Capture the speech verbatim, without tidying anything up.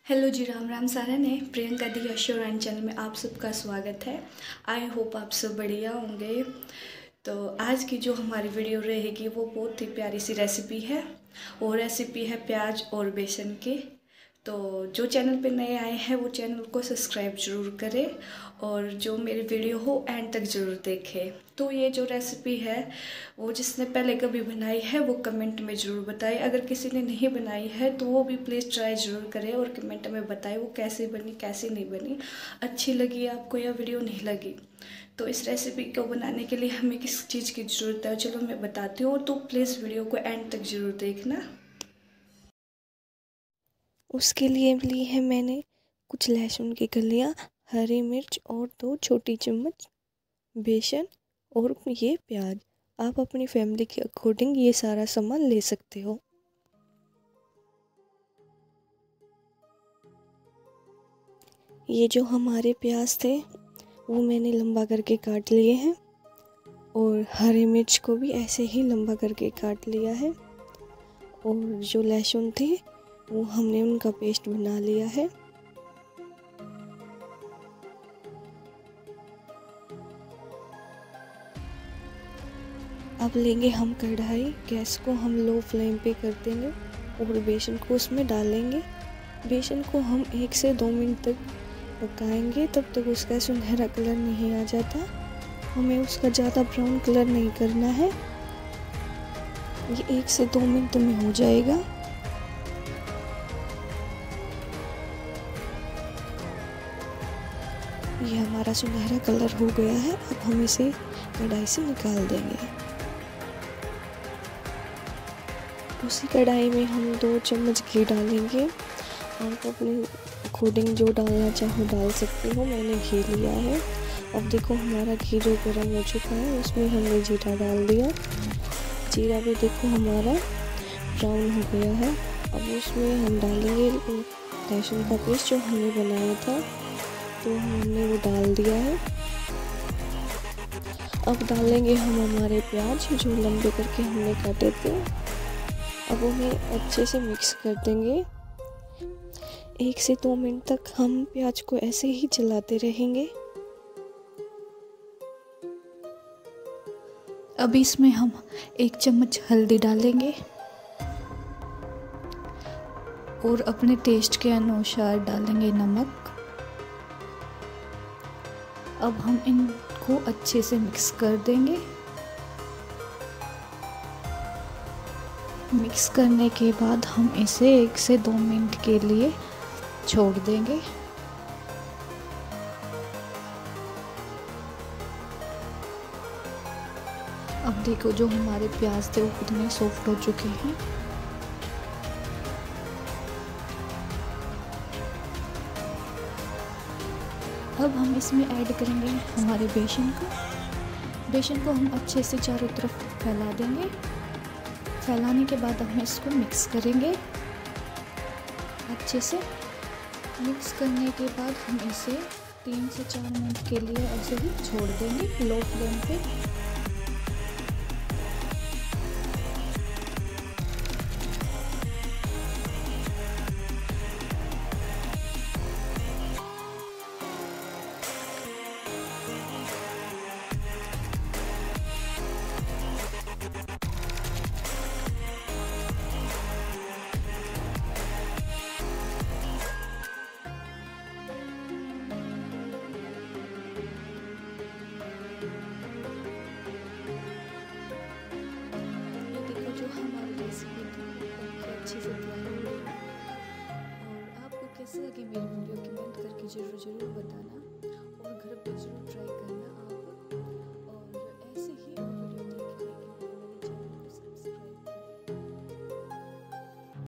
Hello जी, राम राम सारा ने प्रियंका दी अश्योरानी channel में आप सबका स्वागत है। आई होप आप सब बढ़िया होंगे। तो आज की जो हमारी वीडियो रहेगी वो बहुत ही प्यारी सी रेसिपी है। और रेसिपी है प्याज और बेसन की। तो जो चैनल पे नए आए हैं वो चैनल को सब्सक्राइब ज़रूर करें और जो मेरी वीडियो हो एंड तक ज़रूर देखें। तो ये जो रेसिपी है वो जिसने पहले कभी बनाई है वो कमेंट में ज़रूर बताए। अगर किसी ने नहीं बनाई है तो वो भी प्लीज़ ट्राई ज़रूर करें और कमेंट में बताए वो कैसी बनी कैसी नहीं बनी, अच्छी लगी आपको या वीडियो नहीं लगी। तो इस रेसिपी को बनाने के लिए हमें किस चीज़ की ज़रूरत है चलो मैं बताती हूँ। तो प्लीज़ वीडियो को एंड तक ज़रूर देखना। उसके लिए ली है मैंने कुछ लहसुन की कलियाँ, हरी मिर्च और दो छोटी चम्मच बेसन और ये प्याज। आप अपनी फैमिली के अकॉर्डिंग ये सारा सामान ले सकते हो। ये जो हमारे प्याज थे वो मैंने लंबा करके काट लिए हैं और हरी मिर्च को भी ऐसे ही लंबा करके काट लिया है। और जो लहसुन थे वो हमने उनका पेस्ट बना लिया है। अब लेंगे हम कढ़ाई, गैस को हम लो फ्लेम पे कर देंगे और बेसन को उसमें डालेंगे। बेसन को हम एक से दो मिनट तक पकाएंगे, तब तक उसका सुनहरा कलर नहीं आ जाता। हमें उसका ज़्यादा ब्राउन कलर नहीं करना है। ये एक से दो मिनट में हो जाएगा। ये हमारा सुनहरा कलर हो गया है। अब हम इसे कढ़ाई से निकाल देंगे। उसी कढ़ाई में हम दो चम्मच घी डालेंगे। आप अपने अकॉर्डिंग जो डालना चाहो डाल सकते हो। मैंने घी लिया है। अब देखो हमारा घी जो गर्म हो चुका है उसमें हमने जीरा डाल दिया। जीरा भी देखो हमारा ब्राउन हो गया है। अब उसमें हम डालेंगे लहसुन का पेस्ट जो हमने बनाया था, तो हमने वो डाल दिया है। अब डालेंगे हम हमारे प्याज जो लंबे करके हमने काटे थे। अब उन्हें अच्छे से मिक्स कर देंगे। एक से दो मिनट तक हम प्याज को ऐसे ही चलाते रहेंगे। अब इसमें हम एक चम्मच हल्दी डालेंगे और अपने टेस्ट के अनुसार डालेंगे नमक। अब हम इनको अच्छे से मिक्स कर देंगे। मिक्स करने के बाद हम इसे एक से दो मिनट के लिए छोड़ देंगे। अब देखो जो हमारे प्याज थे वो कितने सॉफ्ट हो चुके हैं। अब हम इसमें ऐड करेंगे हमारे बेसन को। बेसन को हम अच्छे से चारों तरफ फैला देंगे। फैलाने के बाद हम इसको मिक्स करेंगे। अच्छे से मिक्स करने के बाद हम इसे तीन से चार मिनट के लिए ऐसे ही छोड़ देंगे लो फ्लेम पे। जो हमारी रेसिपी थी अच्छे से तैयार हो गई। और आपको कैसे लगी मेरी वीडियो कमेंट करके ज़रूर ज़रूर बताएं।